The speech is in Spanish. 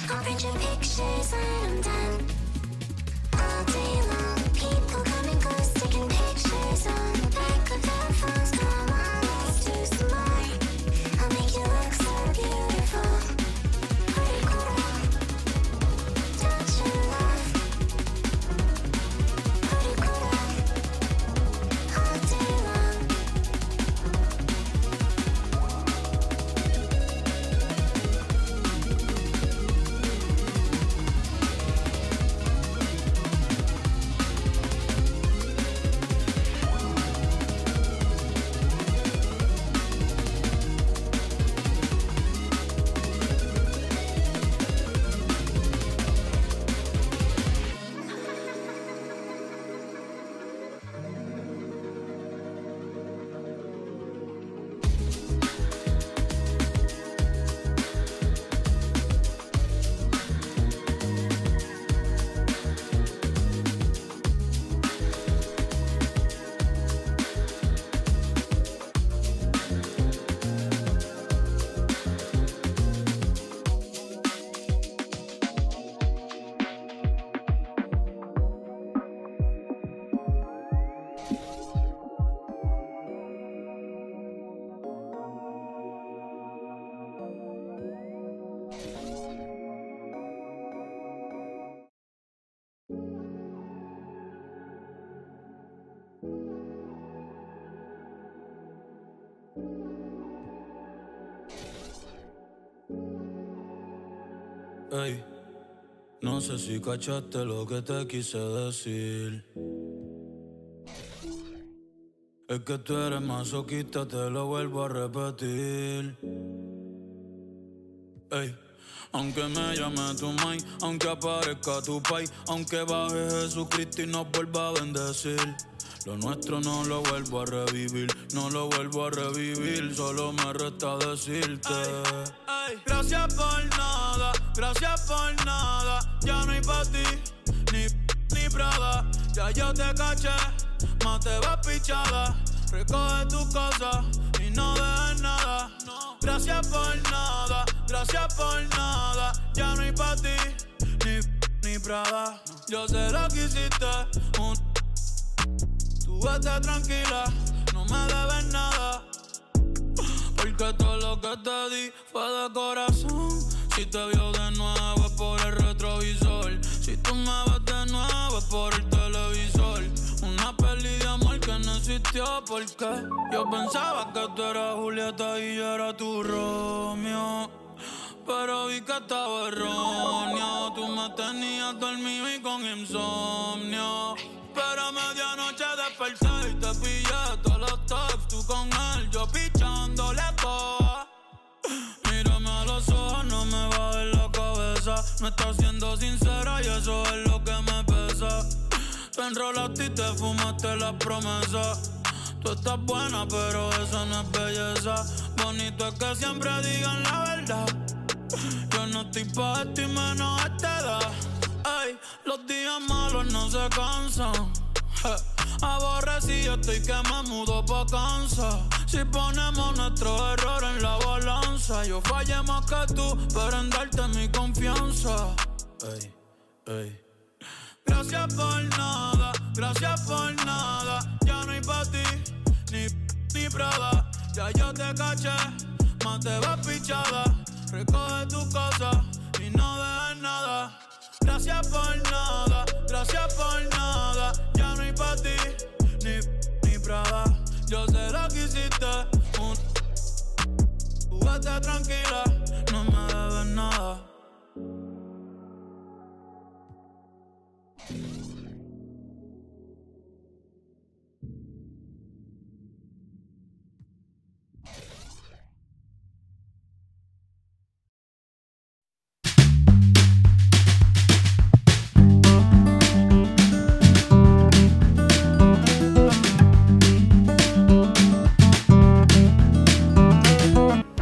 I'll print your pictures when I'm done. All day long, people coming close, taking pictures on the back of their phones. Come on, let's do some more. I'll make you look so beautiful. Pretty cool. Don't you love? Pretty cool. All day long. Ey, no sé si cachaste lo que te quise decir. Es que tú eres masoquista, te lo vuelvo a repetir. Ey, aunque me llame tu mai, aunque aparezca tu pai, aunque baje Jesucristo y nos vuelva a bendecir, lo nuestro no lo vuelvo a revivir, no lo vuelvo a revivir, solo me resta decirte. Ay, gracias por nada, ya no hay pa' ti, ni Prada, ya yo te caché, más te vas pichada, recoge tus cosas y no dejes nada. Gracias por nada, ya no hay pa' ti, ni Prada, yo sé lo que hiciste, tú vete tranquila, no me debes nada, porque todo lo que te di fue de corazón. Si te vio de nuevo es por el retrovisor, si tú me ves de nuevo es por el televisor. Una peli de amor que no existió porque yo pensaba que tú eras Julieta y yo era tu Romeo, pero vi que estaba erróneo. Tú me tenías dormido y con insomnio, pero a medianoche desperté y te pillé todos los tops. Tú con él, yo pichándole toa. Mírame a los ojos, no me bajes la cabeza. No estás siendo sincera y eso es lo que me pesa. Te enrolaste y te fumaste las promesas. Tú estás buena, pero eso no es belleza. Bonito es que siempre digan la verdad. Yo no estoy pa' esto y menos a esta edad. Ey, los días malos no se cansan. Aborrecido estoy que me mudo pa' Kansas. Si ponemos nuestros errores en la balanza, yo fallé más que tú, pero en darte mi confianza. Ey, ey. Gracias por nada, ya no hay pa' ti, ni Prada, ya yo te caché, más te vas pichada, recoge tus cosas y no dejes nada. Gracias por nada, ya no hay pa' ti, ni Prada, yo sé lo que hiciste, tú vete tranquila, no me debes nada.